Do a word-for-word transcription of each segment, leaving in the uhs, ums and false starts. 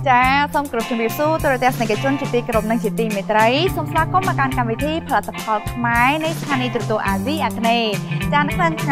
จ้าส้มกรุบจุ่มบิวสู้ตัวเตสในกระชนจิตตีกรมนังจิตตีเมตรัยส้มสลากก็มาการการวิธีผลิตภัณฑ์ไม้ในสถานีตรวจตัวอาซีอักเนจานนักเรียนไง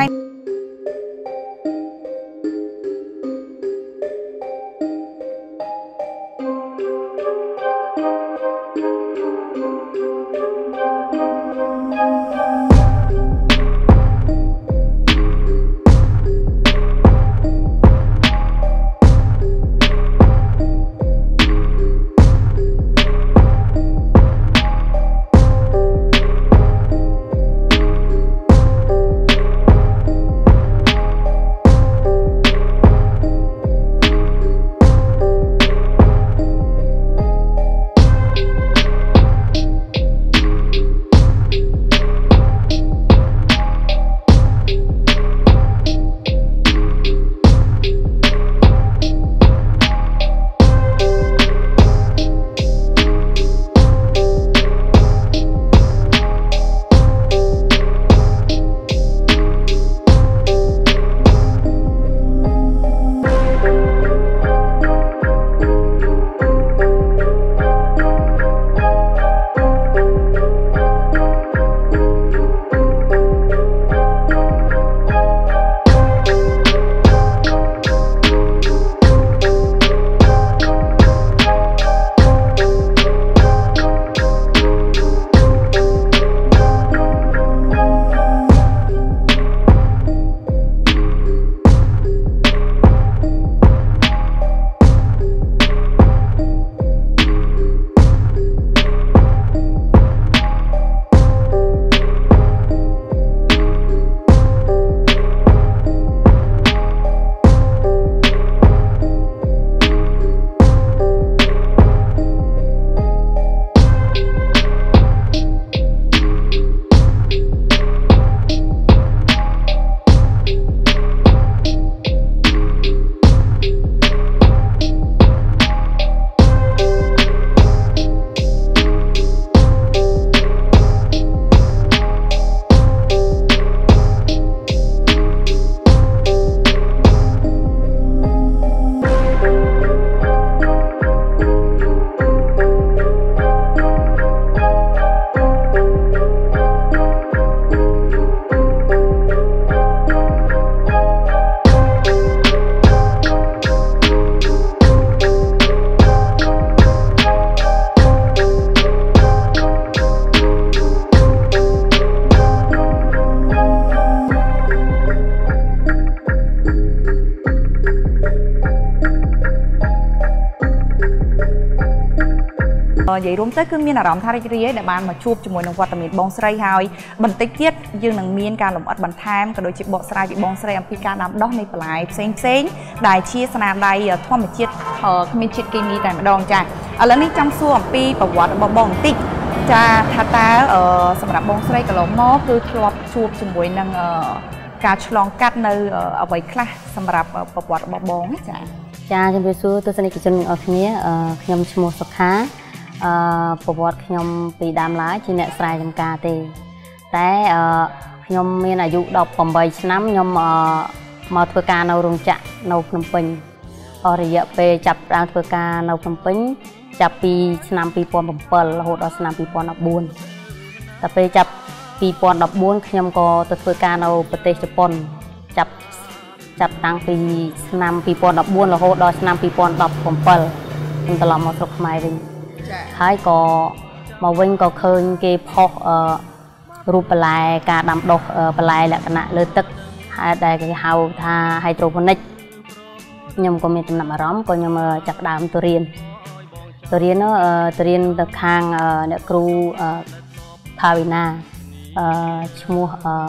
ใหญ่รวมเต้คือมีนารมณ์ท่าริเรียแต่บ้านมาชูบจมูกนงวัตมิตบองสไลหายบันทึกเทียดยืนหนังมีนการหลงอัดบันทามกระโดดจิบบอสไลจิบบองสไลอัมพิการนำดอกในปลายเซ็งเซ็งได้เชียสนามได้ท่อมเชียดเอ่อมีเชียดกิมีแต่มาดองจ้าแล้วนี่จำส่วนปีประวัติบองติกจ้าท่าตาเอ่อสำหรับบองสไลกับหลงมอคือทลอบชูบจมูกนังเอ่อการฉลองกัดในเอาไว้คลาสำหรับประวัติบองจ้าจ้าจำเป็นสู้ตัวสนิทจนเอาทีนี้ขยมชโมสค้าประวัติขยมปีดำร้ายจีเนสไลจำกาเตแต่ขยมมีอายุดอกผมใบน้ำขยมมาทัวร์การเอาโรงจักรเอาขนมปังอริยะไปจับรางทัวร์การเอาขนมปังจับปีสนามปีปอนผมเปิลโหดสนามปีปอนดับบุญแต่ไปจับปีปอนดับบุญขยมก็ตัวทัวร์การเอาประเทศญี่ปุ่นจับจับตั้งปีสนามปีปอนดับบุญโหดสนามปีปอนดับผมเปิลมันตลอดมาสุกไม้วิ่งท้ายก็มาวิ่งก็เคยเก็บพกรูปปลายการดำดอกปลายแหละขณะเลือดตึกได้ก็เฮาท่าไฮโดรโปนิกยมก็มีตำหนักมาร้อมก็ยมจักดำตัวเรียนตัวเรียนเนาะตัวเรียนตะคางเนี่ยครูพาวินาชั่วโมง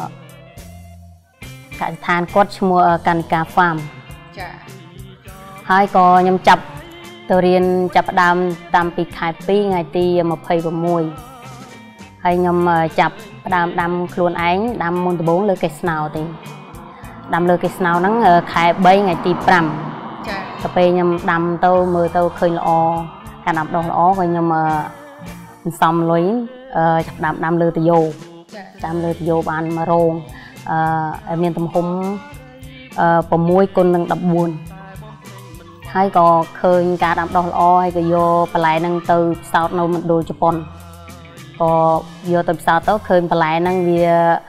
การทานกดชั่วโมงการกาฟาร์มท้ายก็ยมจับตัวเรียนจับดำตามปีขายปีไงตีมาเพย์บมวยให้ยมจับดำดำครูนไอ้ดำมณฑลบุญเลยเกสนาวตีดำเลยเกสนาวนั้นขายใบไงตีปรำแต่ไปยมดำเต้ามือเต้าเคยละอการดำดองละอก็ยมซ้ำลุยจับดำดำเลยตะโยดำเลยตะโยบานมาโรงเมียนตำหงปมวยคนหนึ่งดับบุญใហើយក៏ឃើញការដាំដុះល្អហើយក៏យកបន្លែហ្នឹងទៅផ្សោតនៅមណ្ឌលជប៉ុនក៏យកទៅផ្សោតទៅឃើញបន្លែហ្នឹងវា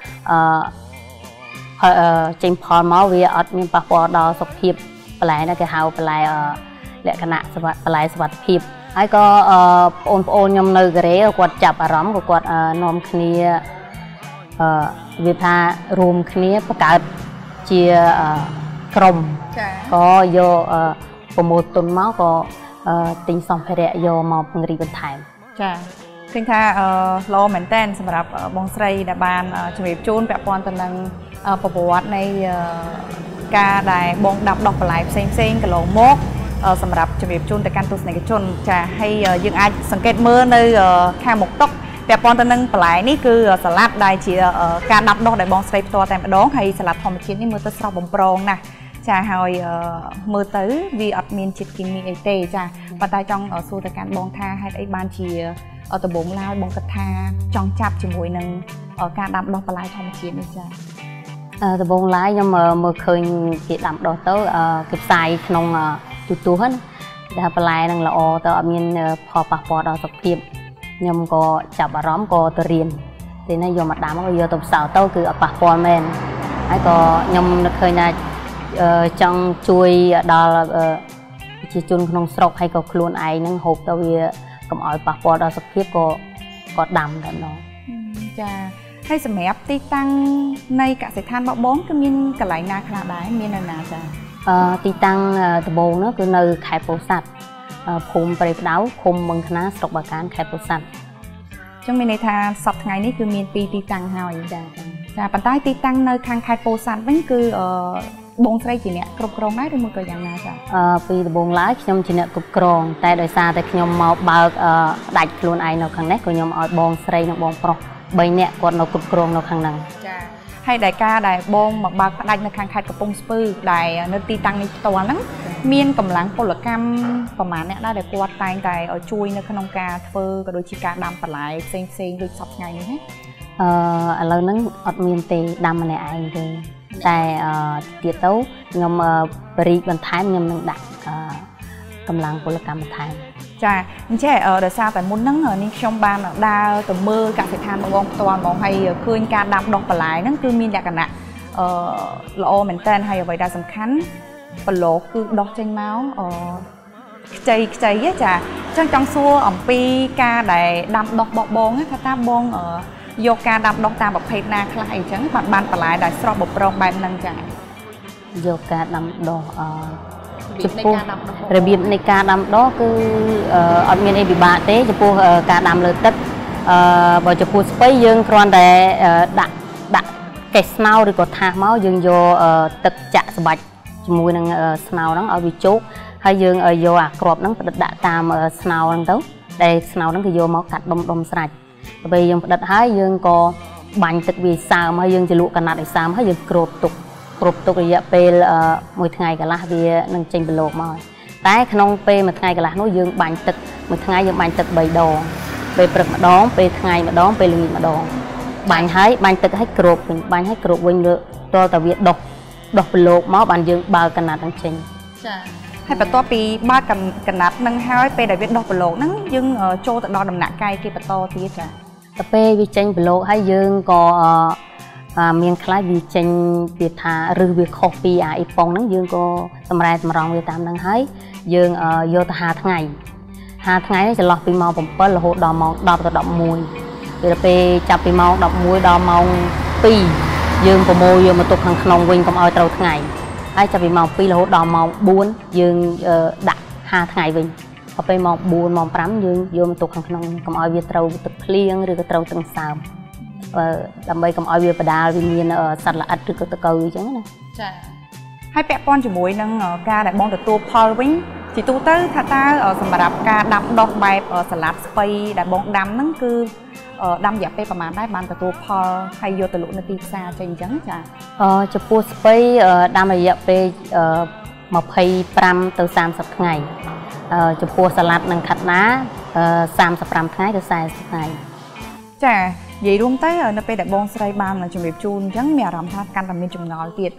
អឺចេញផលមកវាអត់មានប៉ះពាល់ដល់សុខភាពបន្លែហ្នឹងគេហៅបន្លែលក្ខណៈបន្លែសុវត្ថិភាពហើយក៏បងប្អូនខ្ញុំនៅកូរ៉េគាត់ចាប់អារម្មណ៍ក៏គាត់នាំគ្នាអឺវាថារួមគ្នាបង្កើតជាក្រុមក៏យកប្រមូលទុនមកក៏ទិញសម្ភារៈយកមកពង្រីកបន្ថែមចាឃើញថាល្អមែនតើសម្រាប់បងស្រីដែលបានជំរាបជូនពាក់ព័ន្ធទៅនឹងប្រវត្តិនៃការដែលបងដាប់ដុះបន្លែផ្សេងផ្សេងកន្លងមកសម្រាប់ជំរាបជូនទៅកាន់ទស្សនិកជនចាហើយយើងអាចសង្កេតមើលនៅខាងមុខតុពាក់ព័ន្ធទៅនឹងបន្លែនេះគឺសាឡាត់ដែលជាការដាប់ដុះដែលបងស្រីផ្ទាល់តែម្ដងហើយសាឡាត់ធម្មជាតិនេះមើលទៅស្រស់បំព្រងណាស់ចាហើយមើលទៅវាអត់មានជាតិគីមីអីទេចាប៉ុន្តែចង់សួរទៅកាន់បងថាហេតុអីបានជាដំបូងឡើយបងគិតថាចង់ចាប់ជាមួយនឹងការដាំដុះបន្លែធម្មជាតិនេះចាដំបូងឡើយខ្ញុំមើលឃើញគេដាំដុះទៅគេផ្សាយក្នុងទូទស្សន៍ណាបន្លែនឹងល្អទៅអត់មានផលប៉ះពាល់ដល់សុខភាពខ្ញុំក៏ចាប់អារម្មណ៍ក៏ទៅរៀនពេលនេះយកមកដាំក៏យកទៅផ្សោតទៅគឺអត់ប៉ះពាល់មែនហើយក៏ខ្ញុំនឹកឃើញថាចង់ជួយដល់ប្រជាជនក្នុងស្រុកហើយក៏ខ្លួនឯងនឹងហូបទៅវាកុំឲ្យប៉ះពាល់ដល់សុខភាពក៏ក៏ដាំតែម្ដងចាហើយសម្រាប់ទីតាំងនៃកសិដ្ឋានរបស់បងគឺមានកន្លែងណាខ្លះដែរមាននៅណាចាអឺទីតាំងដំបូងនោះគឺនៅខេត្តពោធិ៍សាត់ភូមិព្រៃផ្ដៅឃុំបឹងខ្នាស្រុកបាកានខេត្តពោធិ៍សាត់ចឹងមានន័យថាសប្តាហ៍ថ្ងៃនេះគឺមានពីរទីតាំងហើយចាចាប៉ុន្តែទីតាំងនៅខាងខេត្តពោធិ៍សាត់វិញគឺអឺបងស្រីជាអ្នកគ្រប់គ្រងដែរឬមួយក៏យ៉ាងណាចាអឺពីដំបូងឡើយខ្ញុំជាអ្នកគ្រប់គ្រងតែដោយសារតែខ្ញុំមកបើកផ្ដាច់ខ្លួនឯងនៅខាងនេះក៏ខ្ញុំឲ្យបងស្រីនិងបងប្រុសបីនាក់គាត់នៅគ្រប់គ្រងនៅខាងហ្នឹងចាហើយដែលការដែលបងមកបើកផ្ដាច់នៅខាងខេត្តកំពង់ស្ពឺដែលនៅទីតាំងនេះផ្ទាល់ហ្នឹងមានកម្លាំងពលកម្មប្រមាណអ្នកដែរដែលគាត់តែងតែជួយនៅក្នុងការធ្វើក៏ដូចជាការដាំបន្លែផ្សេងផ្សេងដូចសពថ្ងៃនេះណាអឺឥឡូវហ្នឹងអត់មានទេដាំម្នាក់ឯងទេតែទៀតទៅខ្ញុំបរិយបន្ថែមខ្ញុំនឹងដាក់កម្លាំងពលកម្មបន្ថែមចាអញ្ចឹងដោយសារតែមុនហ្នឹងនេះខ្ញុំបានដើរទៅមើលកសិដ្ឋានបងផ្ទាល់ហ្មងហើយឃើញការដាំដុះបន្លែហ្នឹងគឺមានលក្ខណៈអឺល្អមែនតើហើយអ្វីដែលសំខាន់ប្លុកគឺដោះចេញមកអឺខ្ចីខ្ចីចាអញ្ចឹងចង់សួរអំពីការដែលដាំដុះបបបងថាតើបងយកការដាំដុះតាមប្រភេទណាខ្លះអីចឹងបានបានបន្លែដែលស្រស់បំព្រងបែបហ្នឹងចាយកការដាំដុះអឺចំពោះរបៀបនៃការដាំដុះគឺអត់មានអីពិបាកទេចំពោះការដាំលើទឹកអឺបើចំពោះស្ពៃយើងគ្រាន់តែដាក់ដាក់កេះស្មៅឬក៏ថាសមកយើងយកទឹកចាក់សម្បាច់ជាមួយនឹងស្នោហ្នឹងឲ្យវាជោគហើយយើងយកអាគ្រាប់ហ្នឹងផ្ដិតដាក់តាមស្នោហ្នឹងទៅដែលស្នោហ្នឹងគឺយកមកកាត់ដុំដុំស្រាច់ពេលយើងផ្ដិតហើយយើងក៏បាញ់ទឹកវាសើមហើយយើងជ្រលក់កណាត់ឲ្យសើមហើយយើងគ្របទុកគ្របទុករយៈពេលមួយថ្ងៃកន្លះវានឹងចេញប្លុកមកតែក្នុងពេលមួយថ្ងៃកន្លះនោះយើងបាញ់ទឹកមួយថ្ងៃយើងបាញ់ទឹកបីដងពេលព្រឹកម្ដងពេលថ្ងៃម្ដងពេលល្ងាចម្ដងបាញ់ហើយបាញ់ទឹកឲ្យគ្របវិញបាញ់ឲ្យគ្របវិញលើតតែវាដុះដុះប្លុកមកបានយើងបើកកណាត់ហ្នឹងចេញចាហើយបន្ទាប់ពីបើកកណាត់ហ្នឹងហើយពេលដែលវាដុះប្លុកហ្នឹងយើងចូលទៅដល់ដំណាក់កាយគេបន្តទៀតចាទៅពេលវាចេញប្លុកហើយយើងក៏មានខ្លះវាចេញវាថាឬវាខុសពីអាអ៊ីប៉ុងហ្នឹងយើងក៏សម្រែសម្រង់វាតាមហ្នឹងហើយយើងយកទៅហាលថ្ងៃហាលថ្ងៃនេះចន្លោះពីម៉ោងbảyរហូតដល់ម៉ោងដប់ទៅដប់មួយពេលពេលចាប់ពីម៉ោងដប់មួយដល់ម៉ោងពីរយើងប្រមូលយកមកទុកខាងក្នុងវិញកុំឲ្យត្រូវថ្ងៃហើយចាប់ពីម៉ោងពីររហូតដល់ម៉ោងបួនយើងដាក់ហាលថ្ងៃវិញដល់ពេលម៉ោងបួនម៉ោងប្រាំយើងយកមកទុកខាងក្នុងកុំឲ្យវាត្រូវទឹកភ្លៀងឬក៏ត្រូវទឹកសើមដើម្បីកុំឲ្យវាបដាលវាមានសត្វល្អិតឬក៏តកូវអញ្ចឹងណាចាហើយពាក់ព័ន្ធជាមួយនឹងការដែលបងទទួលផលវិញជាទូទៅថាតើសម្រាប់ការដាំដុះបែបសាឡាត់ស្ពៃដែលបងដាំហ្នឹងគឺដាំរយៈពេលប្រហែលដែរបានទទួលផលហើយយកទៅលក់នៅទីផ្សារចេញអញ្ចឹងចាចំពោះស្ពៃដាំរយៈពេលម្ភៃប្រាំទៅសាមសិបថ្ងៃចំពោះសាឡាត់និងខាត់ណាសាមសិបប្រាំថ្ងៃទៅសែសិបថ្ងៃចានិយាយរួមទៅនៅពេលដែលបងស្រីបានជំរាបជូនអញ្ចឹងមានអារម្មណ៍ថាកាន់តែមានចម្ងល់ទៀត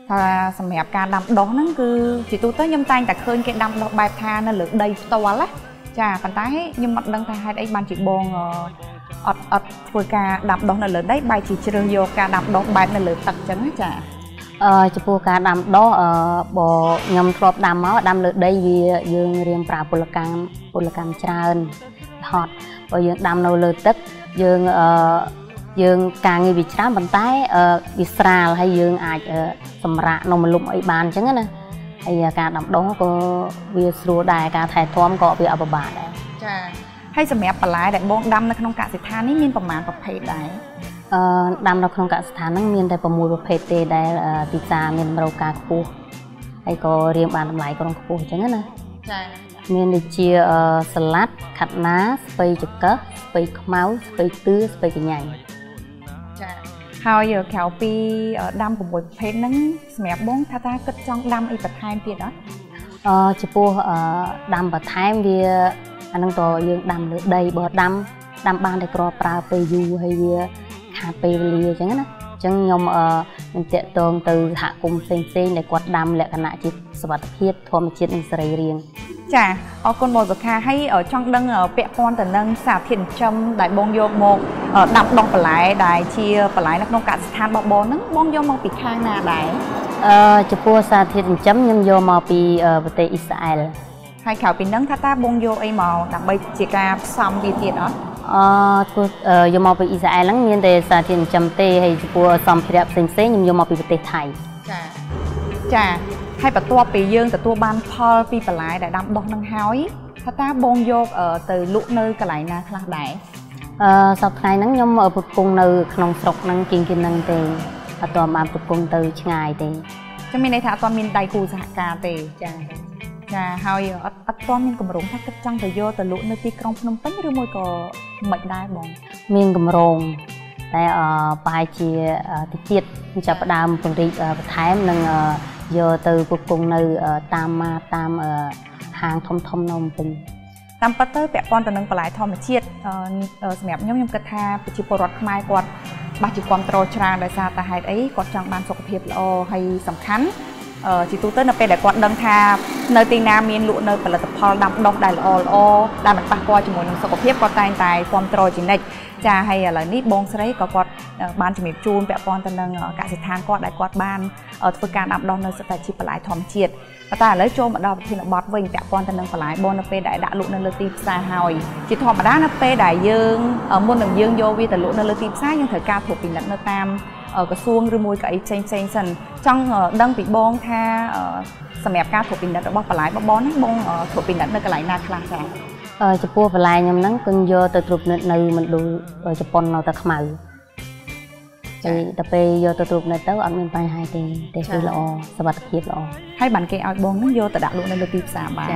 ថាសម្រាប់ការដាំដុះហ្នឹងគឺជាទូទៅខ្ញុំតែងតែឃើញគេដាំដុះបែបថានៅលើដីផ្ទាល់ណាចាប៉ុន្តែខ្ញុំអត់ដឹងថាហេតុអីបានជាបងអត់អត់ធ្វើការដាំដុះនៅលើដីបែរជាជ្រើសយកការដាំដុះបែបនៅលើទឹកអញ្ចឹងចាអឺចំពោះការដាំដុះអឺបើខ្ញុំធ្លាប់ដាំមកដាំលើដីវាយើងរៀងប្រើពលកម្មពលកម្មច្រើនហត់បើយើងដាំនៅលើទឹកយើងអឺយើងការងារវាច្រើនប៉ុន្តែវាស្រាលហើយយើងអាចសម្រាកនំលុបអីបានអញ្ចឹងណាហើយការដាំដុះក៏វាស្រួលដែរការថែទាំក៏វាអត់ពិបាកដែរចាហើយសម្រាប់បន្លែដែលបងដាំនៅក្នុងកសិដ្ឋាននេះមានប្រមាណប្រភេទដែរអឺដាំនៅក្នុងកសិដ្ឋានហ្នឹងមានតែ៦ប្រភេទទេដែលទីផ្សារមានតម្រូវការខ្ពស់ហើយក៏រៀងបានតម្លៃក្រុងខ្ពស់អញ្ចឹងណាចាមានដូចជាសាឡាត់ខាត់ណាស្ពៃចង្កឹះស្ពៃខ្មៅស្ពៃទឿស្ពៃកញ្ញាញ់ចាហើយក្រៅពីដាំ6ប្រភេទហ្នឹងសម្រាប់បងថាថាគិតចង់ដាំអីបន្ថែមទៀតអត់អឺចំពោះដាំបន្ថែមវាអាហ្នឹងតយើងដាំលើដីបើដាំដាំបានតែគ្រាន់ប្រើពេលយូរហើយវាខាតពេលវេលាអញ្ចឹងណាអញ្ចឹងខ្ញុំអឺនឹងតាក់ទងទៅសហគមន៍ផ្សេងផ្សេងដែលគាត់ដាំលក្ខណៈជាសុវត្ថិភាពធម្មជាតិនិងសរីរាង្គចាអរគុណបងសុខាហើយចង់ដឹងពាក់ព័ន្ធទៅនឹងសារធាតុចិញ្ចឹមដែលបងយកមកដាំដុះបន្លែដែលជាបន្លែនៅក្នុងកសិដ្ឋានរបស់បងហ្នឹងបងយកមកពីខាងណាដែរអឺចំពោះសារធាតុចិញ្ចឹមខ្ញុំយកមកពីប្រទេសអ៊ីស្រាអែលហើយក្រៅពីហ្នឹងថាតើបងយកអីមកដើម្បីជាការផ្សំវាទៀតអត់អឺធ្វើយកមកពីអ៊ីស្រាអែលហ្នឹងមានតែសារធាតុចិញ្ចឹមទេហើយចំពោះសម្ភារៈផ្សេងផ្សេងខ្ញុំយកមកពីប្រទេសថៃចាចាហើយបន្ទាប់ពីយើងទទួលបានផលពីបន្លែដែលដាំដុះនឹងហើយថាតើបងយកទៅលក់នៅកន្លែងណាខ្លះដែរអឺសប្តាហ៍ហ្នឹងខ្ញុំប្រគង់នៅក្នុងស្រុកហ្នឹងជាងគេហ្នឹងទេអត់ទាន់បានប្រគង់ទៅឆ្ងាយទេចឹងមានន័យថាអត់ទាន់មានដៃគូសហការទេចាចាហើយអត់អត់ទាន់មានកម្រងថាគិតចង់ទៅយកទៅលក់នៅទីក្រុងភ្នំពេញឬមួយក៏មិនដែរបងមានកម្រងតែអឺប្រហែលជាតិចទៀតចាប់ផ្ដើមពង្រីកបន្ថែមនិងយកទៅប្រគង់នៅតាមតាមហាងធំធំនៅភ្នំពេញតាមពិតទៅពាក់ព័ន្ធទៅនឹងបន្លែធម្មជាតិសម្រាប់ខ្ញុំខ្ញុំគិតថាប្រជាពលរដ្ឋខ្មែរគាត់បាច់ជាគ្រប់គ្រងច្រើនដោយសារតែហេតុអីគាត់ចង់បានសុខភាពល្អហើយសំខាន់ជាទូទៅនៅពេលដែលគាត់ដឹងថានៅទីណាមានលក់នៅផលិតផលដាំដុះដែលល្អល្អដែលមិនប៉ះពាល់ជាមួយនឹងសុខភាពគាត់តែងតែគ្រប់គ្រងជានិច្ចចាហើយឥឡូវនេះបងស្រីក៏គាត់បានជំរាបជូនពាក់ព័ន្ធទៅនឹងកសិដ្ឋានគាត់ដែលគាត់បានធ្វើការដាំដុះនៅសិតតែជាបន្លែធម្មជាតិប៉ុន្តែឥឡូវចូលមកដល់ប្រធានបទវិញពាក់ព័ន្ធទៅនឹងបន្លែបងនៅពេលដែលដាក់លក់នៅលើទីផ្សារហើយជាធម្មតានៅពេលដែលយើងមុននឹងយើងយកវាទៅលក់នៅលើទីផ្សារយើងត្រូវការត្រួតពិនិត្យនៅតាមក្រសួងឬមួយក៏អីផ្សេងផ្សេងសិនចង់ដឹងពីបងថាសម្រាប់ការត្រួតពិនិត្យរបស់បន្លែបងហ្នឹងបងត្រួតពិនិត្យនៅកន្លែងណាខ្លះចា៎ចំពោះបន្លែខ្ញុំហ្នឹងគឺយកទៅត្រួតពិនិត្យនៅមណ្ឌលជប៉ុននៅតែខ្មៅហើយដល់ពេលយកទៅត្រួតពិនិត្យទៅអត់មានបញ្ហាទេតែគឺល្អសុវត្ថិភាពល្អហើយបានគេឲ្យបងហ្នឹងយកទៅដាក់លក់នៅលើទីផ្សារបាន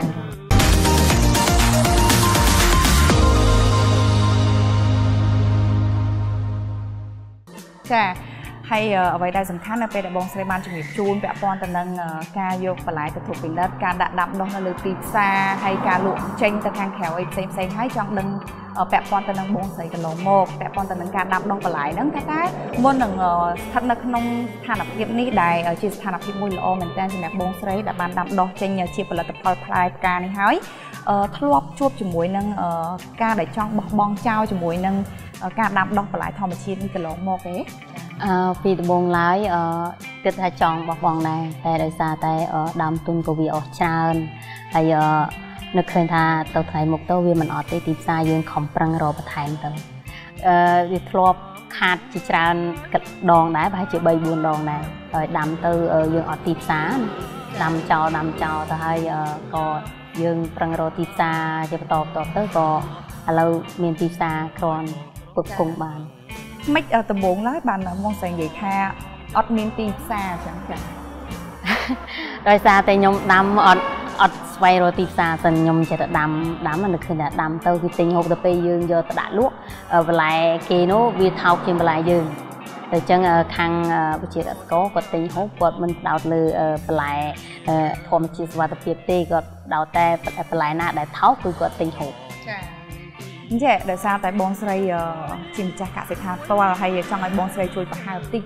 ចាហើយអ្វីដែលសំខាន់នៅពេលដែលបងស្រីបានជំរាបជូនពាក់ព័ន្ធទៅនឹងការយកបន្លែទៅត្រួតពិនិត្យការដាក់ដាំដុះនៅលើទីផ្សារហើយការលក់ចេញទៅខាងក្រៅអីផ្សេងផ្សេងហើយចង់ដឹងពាក់ព័ន្ធទៅនឹងបងស្រីកន្លងមកពាក់ព័ន្ធទៅនឹងការដាំដុះបន្លែហ្នឹងថាតើមុននឹងស្ថិតនៅក្នុងស្ថានភាពនេះដែលជាស្ថានភាពមួយល្អមែនទែនសម្រាប់បងស្រីដែលបានដាំដុះចេញជាផលិតផលផ្លែផ្កានេះហើយធ្លាប់ជួបជាមួយនឹងការដែលចង់បោះបង់ចោលជាមួយនឹងការដាំដុះបន្លែធម្មជាតិនេះកន្លងមកទេអឺពីដំបូងឡើយអឺគិតថាចង់បោះបង់ដែរតែដោយសារតែដើមទុនក៏វាអស់ច្រើនហើយនឹកឃើញថាទៅថ្ងៃមុខទៅវាមិនអត់ទេទីផ្សារយើងខំប្រឹងរកបន្ថែមទៅអឺវាធ្លាប់ខាតជាច្រើនដងដែរប្រហែលជាបីបួនដងដែរហើយដាំទៅយើងអត់ទីផ្សារដាំចោលដាំចោលទៅហើយក៏យើងប្រឹងរកទីផ្សារជាបន្តបន្តទៅក៏ឥឡូវមានទីផ្សារគ្រាន់ផ្គត់ផ្គង់បានមិនដំបូងឡើយបានមកស្រីនិយាយថាអត់មានទីផ្សារអញ្ចឹងចាដោយសារតែខ្ញុំដាំអត់អត់ស្វែងរកទីផ្សារសិនខ្ញុំចេះតែដាំដាំនឹកឃើញថាដាំទៅគឺទិញហូបទៅពេលយើងយកទៅដាក់លក់បន្លែគេនោះវាថោកជាងបន្លែយើងតែអញ្ចឹងខាងវិជាកសិករគាត់ទិញហូបគាត់មិនផ្ដោតលើបន្លែធម្មជាតិសុវត្ថិភាពទេគាត់ផ្ដោតតែបន្លែណាដែលថោកគឺគាត់ទិញហូបចាអញ្ចឹងដោយសារតែបងស្រីជាម្ចាស់កសិដ្ឋានផ្ទាល់ហើយចង់ឲ្យបងស្រីជួយបង្ហើបតិច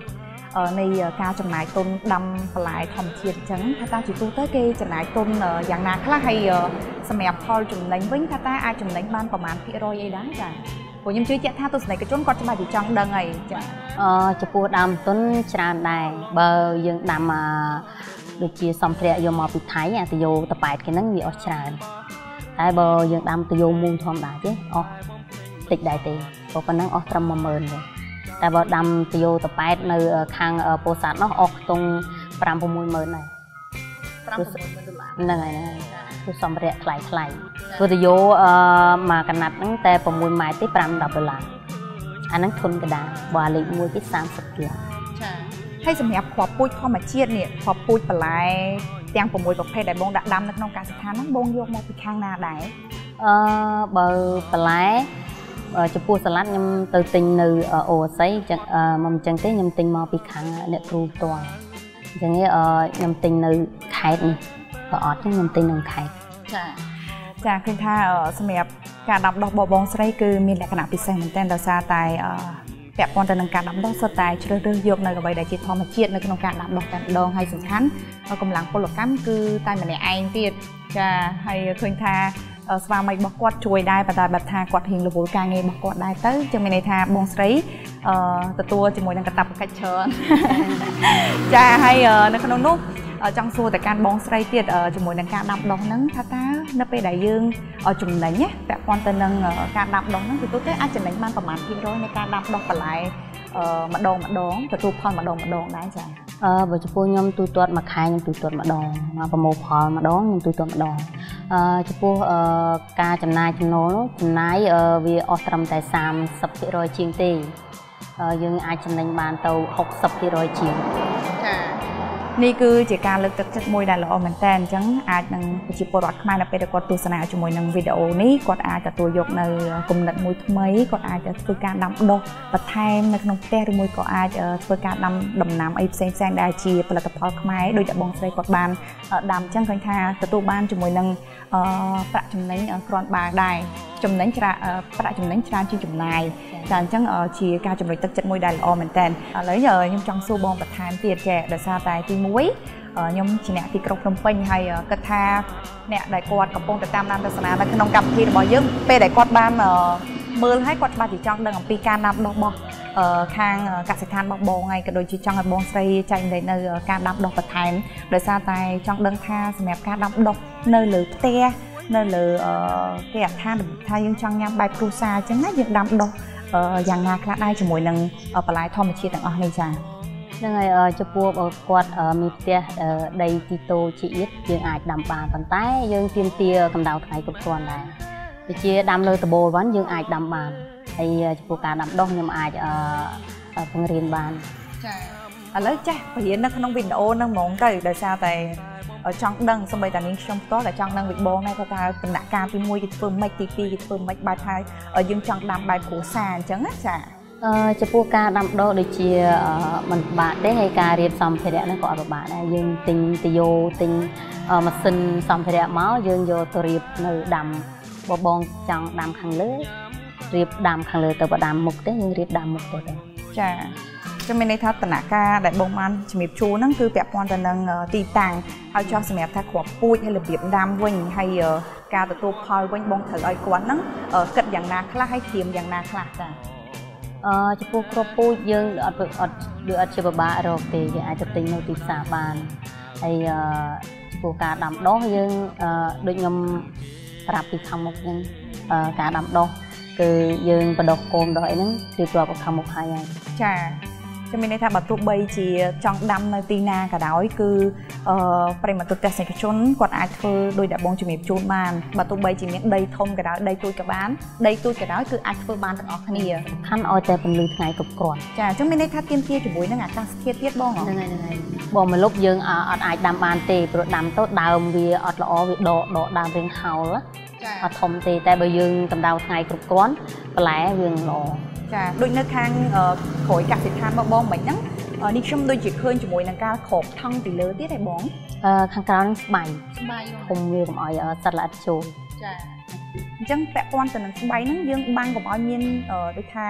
នៃការចំណាយទុនដាំបន្លែធម្មជាតិអញ្ចឹងថាតើជាទូទៅគេចំណាយទុនយ៉ាងណាខ្លះហើយសម្រាប់ផលចំណេញវិញថាតើអាចចំណេញបានប្រមាណភាគរយអីដែរចាព្រោះខ្ញុំជឿជាក់ថាទស្សនិកជនគាត់ច្បាស់ជាចង់ដឹងហើយចាអឺចំពោះដើមទុនច្រើនដែរបើយើងដាំដូចជាសម្ភារៈយកមកពីថៃអាតយោតប៉ែតគេហ្នឹងវាអស់ច្រើនតែបើយើងដាំតយោមូលធម្មតាទេអស់តិចដែរទេព្រោះប៉ុណ្ណឹងអស់ត្រឹមមួយម៉ឺនទេតែបើដាំតយោតប៉ែតនៅខាងពោធិ៍សាត់នោះអស់ខ្ទង់ប្រាំ៦ម៉ឺនដែរប្រាំ៦ម៉ឺនដុល្លារហ្នឹងហើយគឺសម្ភារៈថ្លៃថ្លៃព្រោះតយោអឺមកកណាត់ហ្នឹងតែ៦ម៉ែត្រទេប្រាំដល់ដុល្លារអាហ្នឹងធុនកដាបើលេខមួយគេសាមសិបគីឡូចាហើយសម្រាប់គ្រាប់ពូជធម្មជាតិនេះគ្រាប់ពូជបន្លែទាំង6ប្រភេទដែលបងដាក់ដាំនៅក្នុងកសិដ្ឋានហ្នឹងបងយកមកពីខាងណាដែរអឺបើបន្លែចំពោះសាឡាត់ខ្ញុំទៅទិញនៅអូអាស័យចឹងមិនចឹងទេខ្ញុំទិញមកពីខាងអ្នកគ្រូផ្ទាល់អញ្ចឹងខ្ញុំទិញនៅខេត្តនេះបើអត់ខ្ញុំទិញនៅខេត្តចាចាឃើញថាសម្រាប់ការដាំដុះបបងស្រីគឺមានលក្ខណៈពិសេសមែនទែនដោយសារតែពាក់ព័ន្ធទៅនឹងការដាំដុះសុទ្ធតែជ្រើសរើសយកនៅអ្វីដែលជាធម្មជាតិនៅក្នុងការដាំដុះតែម្ដងហើយសំខាន់កម្លាំងពលកម្មគឺតែម្នាក់ឯងទៀតចាហើយឃើញថាស្វាមីរបស់គាត់ជួយដែរប៉ុន្តែបើថាគាត់ហ៊ានរវល់ការងាររបស់គាត់ដែរទៅចឹងមានន័យថាបងស្រីទទួលជាមួយនឹងកាតព្វកិច្ចច្រើនចាហើយនៅក្នុងនោះចង់សួរតែកាន់បងស្រីទៀតជាមួយនឹងការដាំដុះហ្នឹងថាតើនៅពេលដែលយើងចំណេញណាពាក់ព័ន្ធទៅនឹងការដាំដុះហ្នឹងគឺទៅទៅអាចចំណេញបានប្រមាណភាគរយនៃការដាំដុះបន្លែម្ដងម្ដងទទួលផលម្ដងម្ដងដែរចាអឺបើចំពោះខ្ញុំទូទាត់មួយខែខ្ញុំទូទាត់ម្ដងមកប្រមូលផលម្ដងខ្ញុំទូទាត់ម្ដងអឺចំពោះការចំណាយចំណូលនោះចំណាយវាអស់ត្រឹមតែសាមសិបភាគរយជាងទេយើងអាចចំណេញបានទៅហុកសិបភាគរយជាងចានេះគឺជាការលើកទឹកចិត្តមួយដែលល្អមែនតើអញ្ចឹងអាចនឹងប្រជាពលរដ្ឋខ្មែរនៅពេលដែលគាត់ទស្សនាជាមួយនឹងវីដេអូនេះគាត់អាចទទួលយកនៅគំនិតមួយថ្មីគាត់អាចធ្វើការដាំដុះបន្ថែមនៅក្នុងផ្ទះឬមួយក៏អាចធ្វើការដាំដំណាំអីផ្សេងផ្សេងដែលជាផលិតផលខ្មែរដោយតែបងស្រីគាត់បានដាំអញ្ចឹងឃើញថាទទួលបានជាមួយនឹងប្រាក់ចំណេញគ្រាន់បើដែរចំណេញច្រើនប្រាក់ចំណេញច្រើនជាងចំណាយតែអញ្ចឹងជាការជំរុញទឹកចិត្តមួយដែលល្អមែនតើឥឡូវខ្ញុំចង់សួរបងបន្ថែមទៀតចាដោយសារតែទីមួយខ្ញុំជាអ្នកទីក្រុងភ្នំពេញហើយគិតថាអ្នកដែលគាត់កំពុងតែតាមដានទស្សនានៅក្នុងកម្មវិធីរបស់យើងពេលដែលគាត់បានមើលហើយគាត់ច្បាស់ជាចង់ដឹងអំពីការដាំដុះរបស់ខាងកសិដ្ឋានរបស់បងហើយក៏ដូចជាចង់ឲ្យបងស្រីចែកម្លែកនៅការដាំដុះបន្ថែមដោយសារតែចង់ដឹងថាសម្រាប់ការដាំដុះនៅលើផ្ទះនៅលើគេអត្ថាថាយើងចង់ញ៉ាំបែបគ្រួសារអញ្ចឹងណាយើងដាំដុះយ៉ាងណាខ្លះដែរជាមួយនឹងបន្លែធម្មជាតិទាំងអស់នេះចាហ្នឹងហើយចំពោះគាត់មានផ្ទះដីទីតូជាអៀតយើងអាចដាំបានប៉ុន្តែយើងទាមទារកម្ដៅថ្ងៃគ្រប់គ្រាន់ដែរដូចជាដាំលើដបូលវិញយើងអាចដាំបានហើយចំពោះការដាំដុះខ្ញុំអាចពង្រៀនបានចាឥឡូវចាស់បរៀននៅក្នុងវីដេអូហ្នឹងហ្មងទៅដោយសារតែចង់ដឹងសម្បីតានាងខ្ញុំផ្ទាល់តែចង់ដឹងវិបងដែរថាតើដំណាក់កាលទីមួយគេធ្វើម៉េចទីពីរគេធ្វើម៉េចបែបថាយើងចង់ដាំបែបគ្រួសារអញ្ចឹងណាចាអឺចំពោះការដាំដុះដូចជាមិនពិបាកទេហើយការរៀបសម្ភារៈហ្នឹងក៏អត់ពិបាកដែរយើងទិញតយោទិញម៉ាស៊ីនសម្ភារៈមកយើងយកទៅរៀបនៅដាំបបងចង់ដាំខាងលើរៀបដាំខាងលើទៅបដាំមុខទេយើងរៀបដាំមុខទៅចាចាំមានន័យថាដំណាក់កាលដែលបងបានជំរាបជូនហ្នឹងគឺពាក់ព័ន្ធទៅនឹងទីតាំងហើយចោះសម្រាប់ថាគ្រាប់ពូជហើយរបៀបដាំវិញហើយការទទួលផលវិញបងត្រូវឲ្យគាត់ហ្នឹងគិតយ៉ាងណាខ្លះហើយត្រៀមយ៉ាងណាខ្លះចាអឺចំពោះគ្រាប់ពូជយើងអត់អត់ដូចអត់ជាពិបាករកទេយើងអាចទៅទិញនៅទីផ្សារបានហើយចំពោះការដាំដុះយើងដូចខ្ញុំប្រាប់ពីខាងមុខហ្នឹងការដាំដុះគឺយើងបដោះកូនដោះអីហ្នឹងរៀបរាប់ខាងមុខហើយហើយចាចាំមានន័យថាបើទោះបីជាចង់ដាំនៅទីណាក៏ដោយគឺប្រិមត្តទស្សនិកជនគាត់អាចធ្វើដោយតែបងជំរាបជូនបានបើទោះបីជាមានដីធំក៏ដោយដីទូចក៏បានដីទូចក៏ដោយគឺអាចធ្វើបានទាំងអស់គ្នាខណ្ឌឲ្យតែពន្លឺថ្ងៃគ្រប់គ្រាន់ចាចឹងមានន័យថាទាមទារជាមួយនឹងអាកាសធាតុទៀតបងហ្នឹងហើយហ្នឹងហើយបងមួយលុបយើងអត់អាចដាំបានទេព្រោះដាំទៅដើមវាអត់ល្អវាដកដកដើមរៀងហោលអត់ធំទេតែបើយើងកម្ដៅថ្ងៃគ្រប់គ្រាន់បន្លែវាល្អចាដូចនៅខាងក្រោយកសិដ្ឋានរបស់បងមិនហ្នឹងនេះខ្ញុំដូចជាឃើញជាមួយនឹងការគ្របថង់ពីលើទៀតឯបងខាងក្រៅហ្នឹងស្បៃស្បៃគុំវាកុំឲ្យសត្វល្អិតចូលចាអញ្ចឹងពាក់ព័ន្ធទៅនឹងស្បៃហ្នឹងយើងបាំងកុំឲ្យមានដូចថា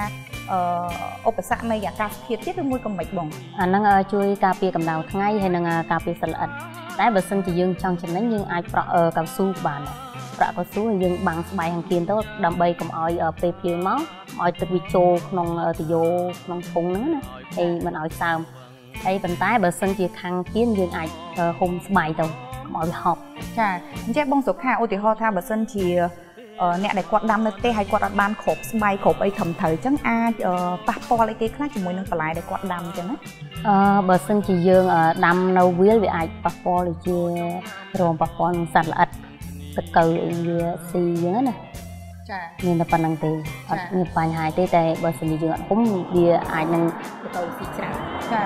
ឧបសគ្គនៃអាកាសធាតុទៀតឬមួយក៏មិនបងអាហ្នឹងជួយការពារកម្ដៅថ្ងៃហើយនឹងការពារសត្វល្អិតតែបើសិនជាយើងចង់ចំណេញយើងអាចប្រក់កៅស៊ូបានប្រក់កៅស៊ូហើយយើងបាំងស្បែកខាងគៀនទៅដើម្បីកុំឲ្យពេលភ្លៀងមកឲ្យទឹកវាចូលក្នុងទយោក្នុងធុងហ្នឹងណាហើយមិនឲ្យសើមហើយប៉ុន្តែបើសិនជាខាងគៀនយើងអាចហុំស្បែកទៅកុំឲ្យវាហប់ចាអញ្ចឹងបងសុខាឧទាហរណ៍ថាបើសិនជាអ្នកដែលគាត់ដាំនៅផ្ទះហើយគាត់អត់បានគ្រប់ស្បែកគ្រប់អីត្រឹមត្រូវអញ្ចឹងអាចប៉ះពាល់អីគេខ្លះជាមួយនឹងបន្លែដែលគាត់ដាំអញ្ចឹងណាអឺបើសិនជាយើងដាំនៅវាលវាអាចប៉ះពាល់ដូចជារងប៉ះពាល់នឹងសត្វល្អិតទឹកកៅអីវាស៊ីអញ្ចឹងណាចាមានតែប៉ុណ្្នឹងទេអត់មានបញ្ហាទេតែបើសិនជាយើងអត់ហុំវាអាចនឹងទៅស៊ីច្រើនចា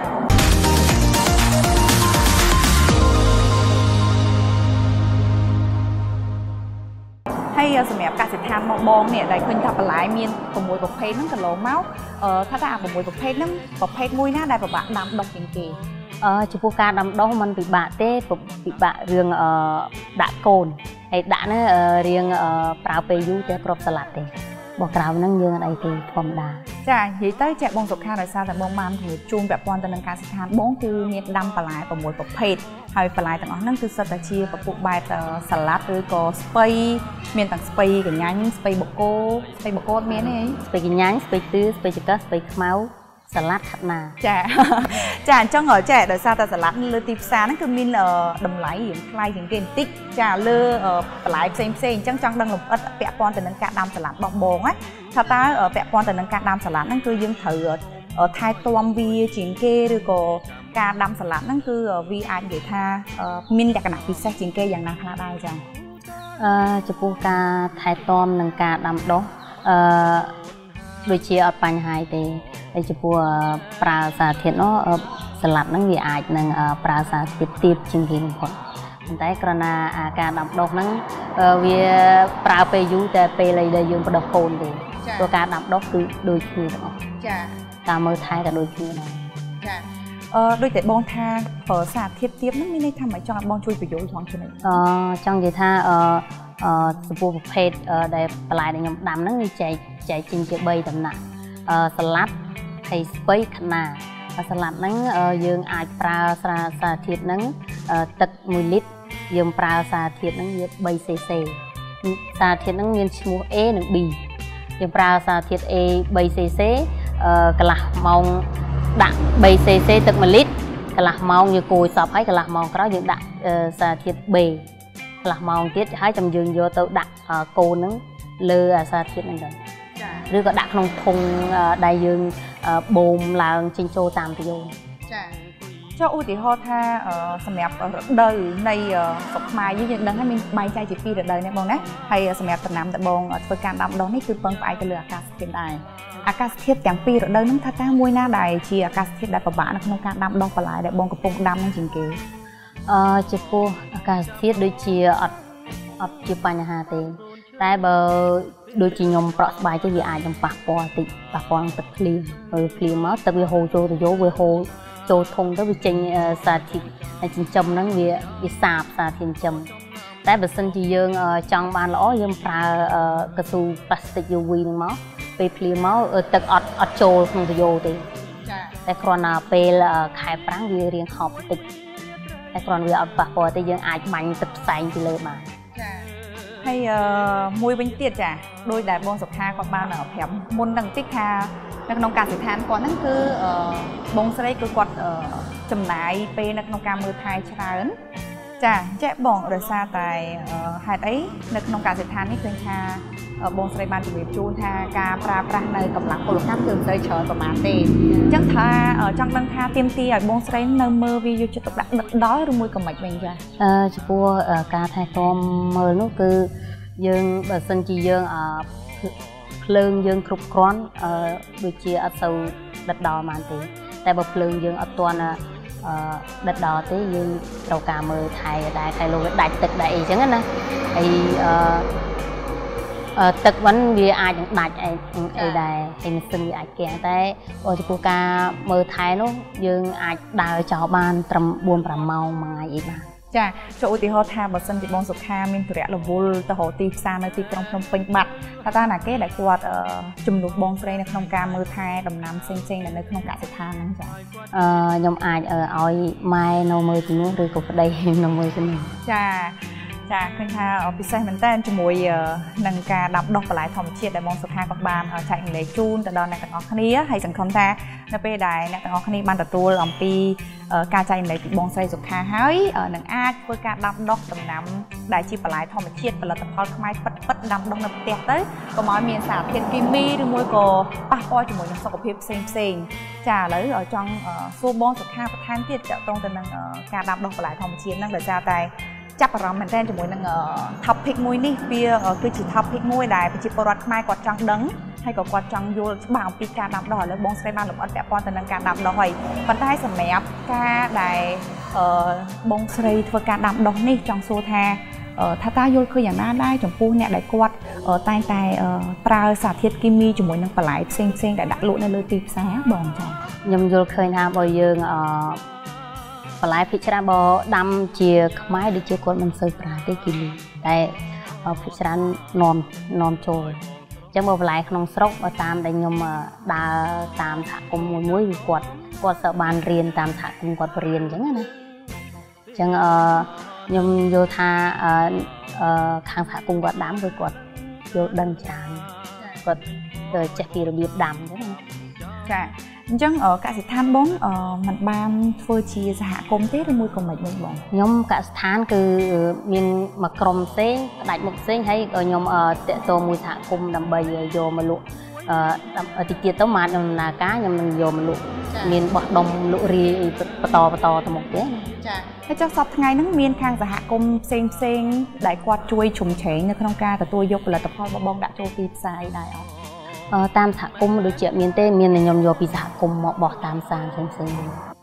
ហើយសម្រាប់កសិដ្ឋានមកបងនេះដែលឃើញថាបន្លែមាន៦ប្រភេទហ្នឹងកន្លងមកថាថាអា៦ប្រភេទហ្នឹងប្រភេទមួយណាដែលពិបាកដាំដុះជាងគេអឺចំពោះការដាំដុះมันពិបាកទេពិបាករឿងដាក់កូនហើយដាក់ហ្នឹងរៀងប្រើពេលយូរតែគ្រាប់សាឡាត់ទេបោះក្រៅហ្នឹងយើងអត់អីទេធម្មតាចានិយាយទៅចាក់បងសុខាដោយសារតែបងបានធ្វើជូនពាក់ព័ន្ធទៅនឹងកសិដ្ឋានបងគឺមានដាំបន្លែ៦ប្រភេទហើយបន្លែទាំងអស់ហ្នឹងគឺសុទ្ធតែជាពពុះបែបសាឡាត់ឬក៏ស្ពៃមានទាំងស្ពៃកញ្ញាញ់ស្ពៃបកគោស្ពៃបកគោមានទេស្ពៃកញ្ញាញ់ស្ពៃទឿស្ពៃចង្កឹះស្ពៃខ្មៅសាឡាត់ខាត់ណាចាចាអញ្ចឹងចាដោយសារតែសាឡាត់លើទីផ្សារហ្នឹងគឺមានតម្លៃរៀងថ្លៃជាងគេបន្តិចចាលើបន្លែផ្សេងផ្សេងអញ្ចឹងចង់ដឹងលម្អិតពាក់ព័ន្ធទៅនឹងការដាំសាឡាត់របស់បងណាថាតើពាក់ព័ន្ធទៅនឹងការដាំសាឡាត់ហ្នឹងគឺយើងត្រូវថែទាំវាជាងគេឬក៏ការដាំសាឡាត់ហ្នឹងគឺវាអាចនិយាយថាមានលក្ខណៈពិសេសជាងគេយ៉ាងណាខ្លះដែរចាអឺចំពោះការថែទាំនិងការដាំដុះអឺដូចជាអត់បញ្ហាទេហើយចំពោះប្រើសារធាតុនោះសាឡាត់ហ្នឹងវាអាចនឹងប្រើសារធាតុទាបជាងគេបំផុតប៉ុន្តែគ្រាន់តែការដាំដុះហ្នឹងវាប្រើពេលយូរតែពេលដែលយើងបដិកូនទេព្រោះការដាំដុះគឺដូចគ្នាទាំងអស់ចាការមើលថែក៏ដូចគ្នាដែរចាអឺដូចតែបងថាប្រើសារធាតុទាបហ្នឹងមានន័យថាមិនចង់ឲ្យបងជួយបញ្យល់ផងចំណុចអឺចង់និយាយថាអឺអឺចំពោះប្រភេទដែលបន្លែដែលខ្ញុំដាំហ្នឹងវាចែកចែកជាងជាបីដំណាក់អឺសាឡាត់ហើយស្ពៃខាត់ណាសាឡាត់ហ្នឹងយើងអាចប្រើសារសារធាតុហ្នឹងទឹកមួយលីត្រយើងប្រើសារធាតុហ្នឹងវាបីសេសេសារធាតុហ្នឹងមានឈ្មោះ A និង B យើងប្រើសារធាតុ A បីសេសេកន្លះម៉ោងដាក់បីសេសេទឹកមួយលីត្រកន្លះម៉ោងយើងកូរសពហើយកន្លះម៉ោងក្រោយយើងដាក់សារធាតុ B កន្លះម៉ោងទៀតហើយចាំយើងយកទៅដាក់កូនហ្នឹងលើសារធាតុហ្នឹងទៅឬក៏ដាក់ក្នុងធុងដែលយើងបូមឡើងចេញចូលតាមទយោចាចុះឧទាហរណ៍ថាសម្រាប់រដូវនៃស្រុកខ្មែរយើងដឹងថាមានបែងចែកជាពីររដូវនេះបងណាហើយសម្រាប់ដំណាំដែលបងធ្វើការដាំដុះនេះគឺពឹងផ្អែកទៅលើអាកាសធាតុដែរអាកាសធាតុទាំងពីររដូវហ្នឹងថាតើមួយណាដែលជាអាកាសធាតុដែលពិបាកនៅក្នុងការដាំដុះបន្លែដែលបងកំពុងដាំហ្នឹងជាងគេអឺចំពោះអាកាសធាតុដូចជាអត់អត់ជាបញ្ហាទេតែបើដូចជាខ្ញុំប្រក់ស្បែកទៅវាអាចនឹងប៉ះពាល់តិចប៉ះពាល់ទឹកភ្លៀងហើយភ្លៀងមកទឹកវាហូរចូលទៅយកវាហូរចូលធុងទៅវាចេញសារធាតុចិញ្ចឹមហ្នឹងវាវាសាបសារធាតុចិញ្ចឹមតែបើសិនជាយើងចង់បានល្អយើងប្រើកៅស៊ូផ្លាស្ទិក យូ វី ហ្នឹងមកពេលភ្លៀងមកទឹកអត់អត់ចូលក្នុងទយោទេចាតែគ្រាន់តែពេលខែប្រាំងវារៀងហប់តិចតែគ្រាន់វាអត់ប៉ះពាល់ទេយើងអាចបាញ់ទឹកផ្សែងពីលើបានចាហើយមួយវិញទៀតចាដោយដែលបងសុខាគាត់បានប្រាប់មុននឹងតិចថានៅក្នុងកសិដ្ឋានគាត់ហ្នឹងគឺបងស្រីគឺគាត់ចំណាយពេលនៅក្នុងការមើលថែច្រើនចាចេះបងដោយសារតែហេតុអីនៅក្នុងកសិដ្ឋាននេះឃើញថាបងស្រីបានជំរាបជូនថាការប្រើប្រាស់នៅកម្លាំងពលកម្មគឺមិនទៅច្រើនប្រហែលទេអញ្ចឹងថាចង់ដឹងថាទៀមទីឲ្យបងស្រីនៅមើលវាយកចិត្តទុកដាក់ដឹកដល់ឬមួយក៏មិនវិញចាអឺចំពោះការថែទាំមើលនោះគឺយើងបើសិនជាយើងភ្លើងយើងគ្រប់គ្រាន់ដូចជាអត់សូវដិតដល់បានទេតែបើភ្លើងយើងអត់ទាន់ដិតដល់ទេយើងត្រូវការមើលថែដែរថែលោកដាច់ទឹកដែរអីចឹងណាហើយទឹកវិញវាអាចនឹងដាច់អីអីដែរហើយម៉ាស៊ីនវាអាចកៀងតែចំពោះការមើលថែនោះយើងអាចដើរចោលបានត្រឹមបួនប្រាំម៉ោងមួយថ្ងៃអីបានចាចូលឧទាហរណ៍ថាបើសិនជាបងសុខាមានទុរៈរវល់ទៅរកទីផ្សារនៅទីក្រុងភ្នំពេញបាត់ថាតើណាគេដែលគាត់ជំនួសបងស្រីនៅក្នុងការមើលថែដំណាំផ្សេងៗនៅក្នុងកសិដ្ឋានហ្នឹងចាអឺខ្ញុំអាចឲ្យម៉ែនៅមើលជំនួសឬក៏ប្តីនៅមើលជំនួសចាចាឃើញថាពិសេសមែនតើជាមួយនឹងការដាំដុះបន្លែធម្មជាតិដែលបងសុខាក៏បានចែករំលែកជូនទៅដល់អ្នកទាំងអស់គ្នាហើយសង្ឃឹមថានៅពេលដែលអ្នកទាំងអស់គ្នាបានទទួលអំពីការចែករំលែកពីបងស្រីសុខាហើយនឹងអាចធ្វើការដាំដុះដំណាំដែលជាបន្លែធម្មជាតិផលិតផលខ្មែរពិតពិតដាំដុះនៅផ្ទះទៅកុំឲ្យមានសារធាតុគីមីឬមួយក៏ប៉ះពាល់ជាមួយនឹងសុខភាពផ្សេងផ្សេងចាឥឡូវចង់សួរបងសុខាបន្ថែមទៀតទាក់ទងទៅនឹងការដាំដុះបន្លែធម្មជាតិហ្នឹងដោយសារតែចាប់អារម្មណ៍មែនទែនជាមួយនឹង topic មួយនេះវាគឺជា topic មួយដែលប្រជាពលរដ្ឋខ្មែរគាត់ចង់ដឹងហើយក៏គាត់ចង់យល់ច្បាស់អំពីការដាំដុះឥឡូវបងស្រីបានលម្អិតពាក់ព័ន្ធទៅនឹងការដាំដុះហើយប៉ុន្តែសម្រាប់ការដែលបងស្រីធ្វើការដាំដុះនេះចង់សួរថាថាតើយល់ឃើញយ៉ាងណាដែរចំពោះអ្នកដែលគាត់តែងតែប្រើសារធាតុគីមីជាមួយនឹងបន្លែផ្សេងផ្សេងដែលដាក់លក់នៅលើទីផ្សារបងចាខ្ញុំយល់ឃើញថាបើយើងបន្លែភាគច្រើនបើដាំជាខ្មែរដូចជាគាត់មិនសូវប្រើទេគីមីតែភាគច្រើននាំនាំចូលអញ្ចឹងបើបន្លែក្នុងស្រុកបើតាមដែលខ្ញុំដើរតាមសហគមន៍មួយមួយគឺគាត់គាត់សើបានរៀនតាមសហគមន៍គាត់រៀនអញ្ចឹងណាអញ្ចឹងអឺខ្ញុំយល់ថាអឺខាងសហគមន៍គាត់ដាំគឺគាត់យល់ដឹងច្រើនគាត់ចេះពីរបៀបដាំអញ្ចឹងចាអញ្ចឹងកសិដ្ឋានបងមិនបានធ្វើជាសហគមន៍ទេឬមួយក៏មិនវិញបងខ្ញុំកសិដ្ឋានគឺមានមួយក្រុមផ្សេងផ្ដាច់មុខផ្សេងហើយខ្ញុំតាក់ទងមួយសហគមន៍ដើម្បីយកមកលក់អឺតិចទៀតទៅមកដំណើរការខ្ញុំនឹងយកមកលក់មានបោះដុំលក់រីបន្តបន្តទៅមុខទៀតចាហើយចុះសប្តាហ៍ថ្ងៃហ្នឹងមានខាងសហគមន៍ផ្សេងផ្សេងដែលគាត់ជួយជ្រោមជ្រែងនៅក្នុងការទទួលយកផលិតផលរបស់បងដាក់ចូលទីផ្សារដែរអត់តាមសហគមន៍ដូចជាមានទេមានខ្ញុំយកពីសហគមន៍មកបោះតាមសាលផ្សេងផ្សេង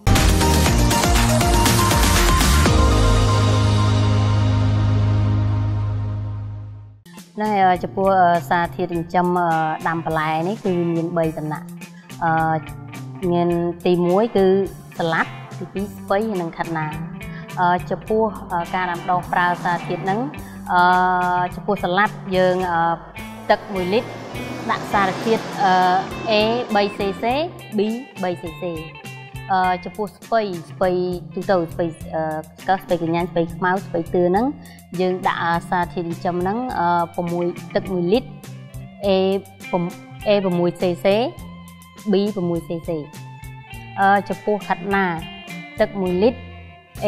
ហើយចំពោះសារធាតុចិញ្ចឹមដាំបន្លែនេះគឺមានបីដំណាក់អឺមានទីមួយគឺស្លាប់ទីពីរស្ពៃនិងខាត់ណាអឺចំពោះការដាំដុះប្រើសារធាតុហ្នឹងអឺចំពោះស្លាប់យើងទឹកមួយលីត្រដាក់សារធាតុ A 3 ซีซี B 3 ซีซี អឺចំពោះស្ពៃស្ពៃទូទៅស្ពៃកោះស្ពៃកញ្ញាស្ពៃខ្មៅស្ពៃទឿហ្នឹងយើងដាក់សារធាតុចិញ្ចឹមហ្នឹង6ទឹកមួយលីត្រ A A 6 ซีซี B 6 ซีซี អឺចំពោះខាត់ណាទឹកមួយលីត្រ A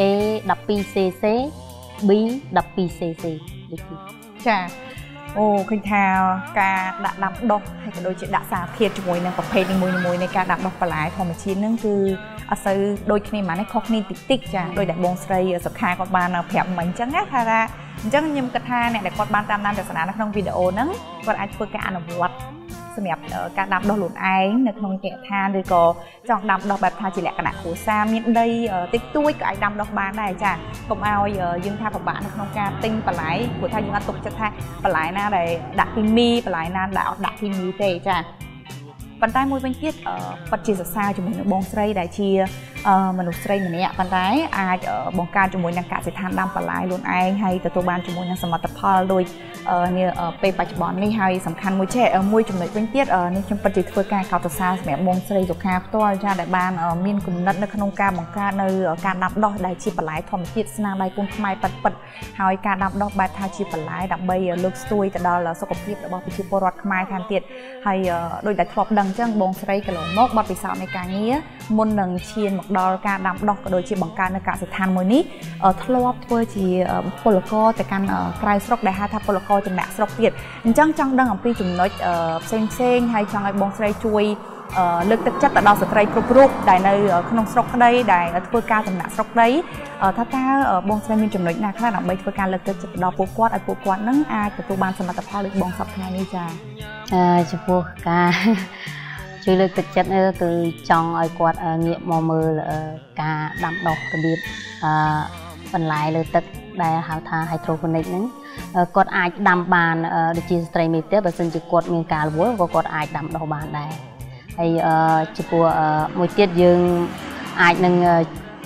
12 ซีซี B 12 ซีซีចាអូឃើញថាការដាក់ដាំដុះហើយក៏ដូចជាដាក់សារធាតុជាមួយនឹងប្រភេទនីមួយៗនៃការដាំដុះបន្លែធម្មជាតិហ្នឹងគឺអត់សូវដូចគ្នាហ្មងនេះខុសគ្នាតិចតិចចាដោយដែលបងស្រីសុខាគាត់បានប្រាប់មិញអញ្ចឹងណាថាអញ្ចឹងខ្ញុំគិតថាអ្នកដែលគាត់បានតាមដានទស្សនានៅក្នុងវីដេអូហ្នឹងគាត់អាចធ្វើការអនុវត្តសម្រាប់ការដាំដុះខ្លួនឯងនៅក្នុងកសិដ្ឋានឬក៏ចង់ដាំដុះបែបថាជាលក្ខណៈគ្រួសារមានដីតិចតួចក៏អាចដាំដុះបានដែរចាកុំឲ្យយើងថាពិបាកនៅក្នុងការទិញបន្លែព្រោះថាយើងអត់ទុកចិត្តថាបន្លែណាដែលដាក់គីមីបន្លែណាដែលអត់ដាក់គីមីទេចាប៉ុន្តែមួយវិញទៀតពិតជាសរសើរជាមួយនឹងបងស្រីដែលជាមនុស្សស្រីម្នាក់ប៉ុន្តែអាចបង្កើតជាមួយនឹងកសិដ្ឋានដាំបន្លែខ្លួនឯងហើយទទួលបានជាមួយនឹងសមិទ្ធផលដោយនាពេលបច្ចុប្បន្ននេះហើយសំខាន់មួយចេះមួយចំណុចវិញទៀតនេះខ្ញុំពិតជាធ្វើការកោតសរសើរសម្រាប់បងស្រីសុខាផ្ទាល់ចាដែលបានមានគំនិតនៅក្នុងការបង្កើតនៅការដាំដុះដែលជាបន្លែធម្មជាតិស្នាដៃគុណខ្មែរប៉ិតប៉ិតហើយការដាំដុះបែបថាជាបន្លែដើម្បីលើកស្ទួយទៅដល់សុខភាពរបស់ប្រជាពលរដ្ឋខ្មែរថែមទៀតហើយដោយដែលធ្លាប់ដឹងអញ្ចឹងបងស្រីកន្លងមកបទពិសោធន៍នៃការងារមុននឹងឈានមកដល់ការដាំដុះក៏ដូចជាបង្កើតនៅកសិដ្ឋានមួយនេះធ្លាប់ធ្វើជាពលករទៅកាន់ក្រៅស្រុកដែលហៅថាពលករចំណាក់ស្រុកទៀតអញ្ចឹងចង់ដឹងអំពីចំណុចផ្សេងផ្សេងហើយចង់ឲ្យបងស្រីជួយលើកទឹកចិត្តទៅដល់ស្ត្រីគ្រប់រូបដែលនៅក្នុងស្រុកក្តីដែលធ្វើការចំណាក់ស្រុកក្តីថាតើបងស្រីមានចំណុចណាខ្លះដើម្បីធ្វើការលើកទឹកចិត្តដល់ពួកគាត់ឲ្យពួកគាត់នឹងអាចទទួលបានសមិទ្ធផលដូចបងសប្តាហ៍នេះចាអឺចំពោះការជួយលើកទឹកចិត្តគឺចង់ឲ្យគាត់ងាកមកមើលការដាំដុះរបៀបបន្លែលើទឹកដែលហៅថា hydroponic ហ្នឹងគាត់អាចដាំបានដូចជាស្ត្រីមេផ្ទះបើសិនជាគាត់មានការរវល់ក៏គាត់អាចដាំដុះបានដែរហើយចំពោះមួយទៀតយើងអាចនឹង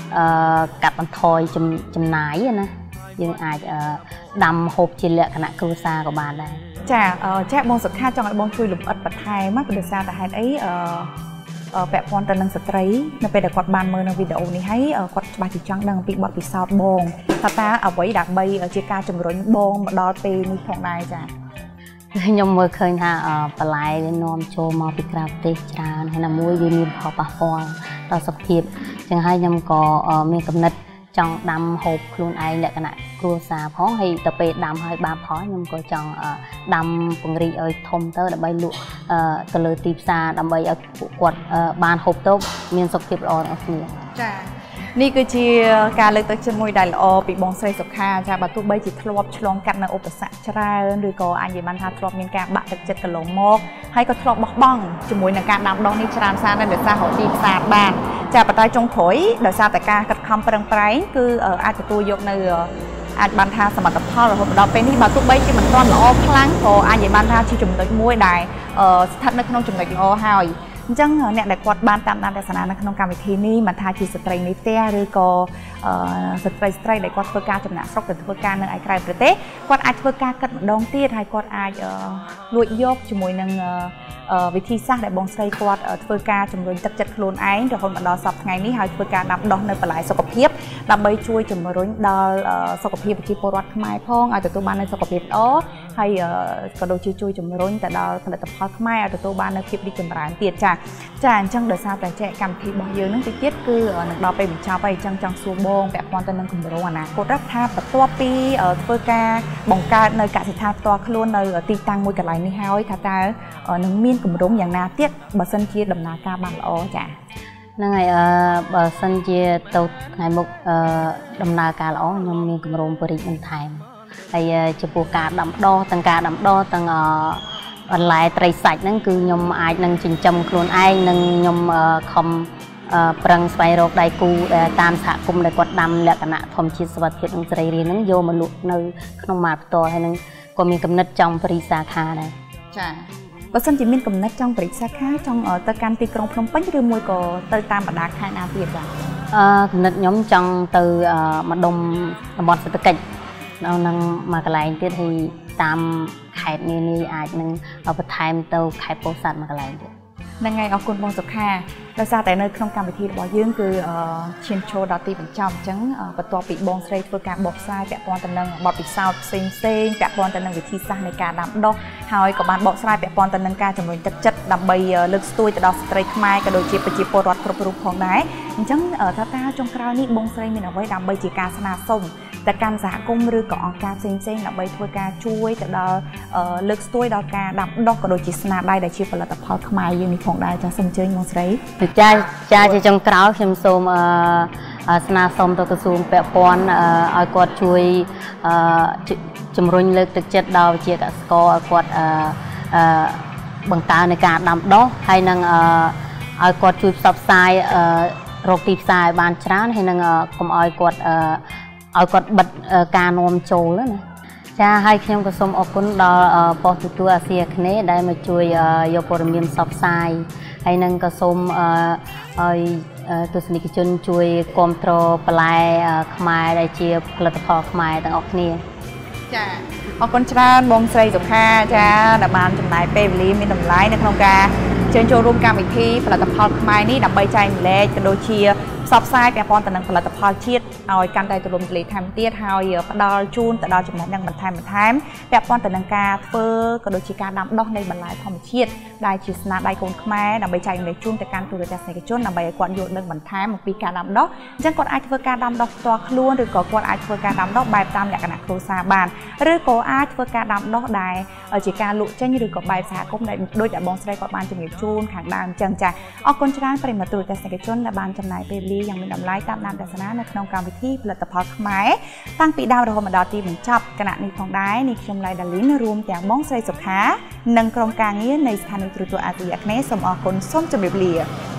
កាត់បន្ថយចំណាយណាយើងអាចដាំហូបជាលក្ខណៈគ្រួសារក៏បានដែរចាចាបងសុខាចង់ឲ្យបងជួយលម្អិតបន្ថែមមកដោយសារតែហេតុអីពាក់ព័ន្ធទៅនឹងស្ត្រីនៅពេលដែលគាត់បានមើលនៅវីដេអូនេះហើយគាត់ច្បាស់ជាចង់ដឹងអំពីបទពិសោធន៍បងថាតើអ្វីដើម្បីជាការជំរុញបងមកដល់ពេលនេះផងដែរចាខ្ញុំមើលឃើញថាបន្លែវានាំចូលមកពីក្រៅប្រទេសច្រើនហើយណាមួយវាមានផលប៉ះពាល់ដល់សុខភាពអញ្ចឹងហើយខ្ញុំក៏មានកំណត់ចង់ដាំហូបខ្លួនឯងលក្ខណៈគ្រួសារផងហើយទៅពេលដាំហើយបានផលខ្ញុំក៏ចង់ដាំពង្រីកឲ្យធំទៅដើម្បីលក់ទៅលើទីផ្សារដើម្បីឲ្យពួកគាត់បានហូបទៅមានសុខភាពល្អទាំងអស់គ្នាចានេះគឺជាការលើកទឹកចិត្តមួយដែលល្អពីបងស្រីសុខាចាបើទោះបីជាធ្លាប់ឆ្លងកាត់នៅឧបសគ្គច្រើនឬក៏អាចនិយាយបានថាធ្លាប់មានការបាក់ទឹកចិត្តកន្លងមកហើយក៏ធ្លាប់បោះបង់ជាមួយនឹងការដាំដុះនេះច្រើនសារនៅដោយសាររកទីផ្សារបានចាប៉ុន្តែចុងក្រោយដោយសារតែការខិតខំប្រឹងប្រែងគឺអាចទទួលយកនៅអាចបានថាសមិទ្ធផលរហូតដល់ពេលនេះបើទោះបីជាមិនទាន់ល្អខ្លាំងក៏អាចនិយាយបានថាជាចំណុចមួយដែលស្ថិតនៅក្នុងចំណុចល្អហើយអញ្ចឹងអ្នកដែលគាត់បានតាមដានទស្សនានៅក្នុងកម្មវិធីនេះមិនថាជាស្ត្រីនៃផ្ទះឬក៏ស្ត្រីស្ត្រីដែលគាត់ធ្វើការចំណាក់ស្រុកទៅធ្វើការនៅឯក្រៅប្រទេសគាត់អាចធ្វើការកាត់ម្ដងទៀតហើយគាត់អាចលួចយកជាមួយនឹងវិធីសាស្ត្រដែលបងស្រីគាត់ធ្វើការជំរុញទឹកចិត្តខ្លួនឯងរហូតមកដល់សប្តាហ៍ថ្ងៃនេះហើយធ្វើការដាំដុះនៅបន្លែសុខភាពដើម្បីជួយជំរុញដល់សុខភាពប្រជាពលរដ្ឋខ្មែរផងឲ្យទទួលបាននូវសុខភាពល្អហើយក៏ដូចជាជួយជំរុញទៅដល់ផលិតផលខ្មែរឲ្យទទួលបាននូវភាពរីកចម្រើនទៀតចាចាអញ្ចឹងដោយសារតែចែកកម្មវិធីរបស់យើងនឹងតិចទៀតគឺនឹងដល់ពេលបញ្ចប់ហើយអញ្ចឹងចង់សួរបងពាក់ព័ន្ធទៅនឹងគម្រោងអនាគតថាបន្ទាប់ពីធ្វើការបង្កើតនៅកសិដ្ឋានផ្ទាល់ខ្លួននៅទីតាំងមួយកន្លែងនេះហើយថាតើនឹងមានគម្រោងយ៉ាងណាទៀតបើសិនជាដំណើរការបានល្អចាហ្នឹងហើយបើសិនជាទៅថ្ងៃមុខដំណើរការល្អខ្ញុំមានគម្រោងបរិយាបន្ថែមហើយចំពោះការដាំដុះទាំងការដាំដុះទាំងបន្លែត្រីសាច់ហ្នឹងគឺខ្ញុំអាចនឹងចិញ្ចឹមខ្លួនឯងនិងខ្ញុំខំប្រឹងស្វែងរកដៃគូតាមសហគមន៍ដែលគាត់ដាំលក្ខណៈធម្មជាតិសុវត្ថិភាពនិងសេរីរាង្គហ្នឹងយកមកលក់នៅក្នុងម៉ាតផ្ទាល់ហើយនឹងក៏មានកំណត់ចង់បរិយាសាខាដែរចាបើសិនជាមានកំណត់ចង់បរិយាសាខាចង់ទៅកាន់ទីក្រុងភ្នំពេញឬមួយក៏ទៅតាមបណ្ដាខេត្តណាទៀតចាអឺកំណត់ខ្ញុំចង់ទៅម្ដុំតំបន់សេដ្ឋកិច្ចនៅនឹងមួយកន្លែងទៀតហើយតាមខេត្តនានាអាចនឹងបន្ថែមទៅខេត្តពោធិ៍សាត់មួយកន្លែងទៀតហ្នឹងហើយអរគុណបងសុខាដោយសារតែនៅក្នុងកម្មវិធីរបស់យើងគឺឈានចូលដល់ទីបញ្ចប់អញ្ចឹងបន្ទាប់ពីបងស្រីធ្វើការបកស្រាយពាក់ព័ន្ធទៅនឹងបទពិសោធន៍ផ្សេងផ្សេងពាក់ព័ន្ធទៅនឹងវិធីសាស្ត្រនៃការដាំដុះហើយក៏បានបកស្រាយពាក់ព័ន្ធទៅនឹងការជំរុញទឹកចិត្តដើម្បីលើកស្ទួយទៅដល់ស្ត្រីខ្មែរក៏ដូចជាប្រជាពលរដ្ឋគ្រប់រូបផងដែរអញ្ចឹងថាតើចុងក្រោយនេះបងស្រីមានអ្វីដើម្បីជាការស្នើសុំទៅកាន់សហគមន៍ឬក៏អង្គការផ្សេងផ្សេងដើម្បីធ្វើការជួយទៅដល់លើកស្ទួយដល់ការដាំដុះក៏ដូចជាស្នាដៃដែលជាផលិតផលខ្មែរយើងនេះផងដែរចាសសូមអញ្ជើញបងស្រីចាចាជាចុងក្រោយខ្ញុំសូមស្នើសុំទៅក្រសួងពាក់ព័ន្ធឲ្យគាត់ជួយជំរុញលើកទឹកចិត្តដល់វិជាកសិករឲ្យគាត់បង្កើននៃការដាំដុះហើយនឹងឲ្យគាត់ជួយផ្សព្វផ្សាយរកទីផ្សារឲ្យបានច្រើនហើយនឹងកុំឲ្យគាត់ឲ្យគាត់បិទការនាំចូលណាចាហើយខ្ញុំក៏សូមអរគុណដល់ប៉ុស្តិ៍ទូរទស្សន៍អាស៊ីអាគ្នេយ៍ដែលមកជួយយកព័ត៌មានផ្សព្វផ្សាយហើយនឹងក៏សូមឲ្យទស្សនិកជនជួយគាំទ្របន្លែខ្មែរដែលជាផលិតផលខ្មែរទាំងអស់គ្នាចាអរគុណច្រើនបងស្រីសុខាចាដែលបានចំណាយពេលវេលាមានតម្លៃនៅក្នុងការជើញចូលរួមកម្មវិធីផលិតផលខ្មែរនេះដើម្បីចែករំលែកក៏ដូចជាផ្សព្វផ្សាយពាក់ព័ន្ធទៅនឹងផលិតផលជាតិឲ្យកាន់តែទូលំទូលាយថែមទៀតហើយផ្ដល់ជូនទៅដល់ចំណេះដឹងបន្ថែមបន្ថែមពាក់ព័ន្ធទៅនឹងការធ្វើក៏ដូចជាការដាំដុះនៃបន្លែធម្មជាតិដែលជាស្នាដៃកូនខ្មែរដើម្បីចែករំលែកជូនទៅកាន់ទូរទស្សនិកជនដើម្បីឲ្យគាត់យល់ដឹងបន្ថែមអំពីការដាំដុះអញ្ចឹងគាត់អាចធ្វើការដាំដុះផ្ទាល់ខ្លួនឬក៏គាត់អាចធ្វើការដាំដុះបែបតាមលក្ខណៈគ្រួសារបានឬក៏អាចធ្វើការដាំដុះដែលជាការលក់ចេញឬក៏បែបសហគមន៍ដែលដូចតែបងស្រីគាត់បានជំរាបជូនខាងដើមអញ្ចឹងចាអរគុណច្រើនប្រិយមិត្តទូរទស្សនិកជនដែលបានចំណាយពេលវេលាយ៉ាងមានតម្លៃតាមដានទស្សនានៅក្នុងកម្មវិធីផលិតផលខ្មែរតាំងពីដើមរហូតមកដល់ទីបញ្ចប់គណៈនេះផងដែរនេះខ្ញុំឡៃដាលីនរួមទាំងបងស្រីសុខានិងក្រុមការងារនៃស្ថានីយ៍ទូរទស្សន៍អាស៊ីអាគ្នេយ៍សូមអរគុណសូមជម្រាបលា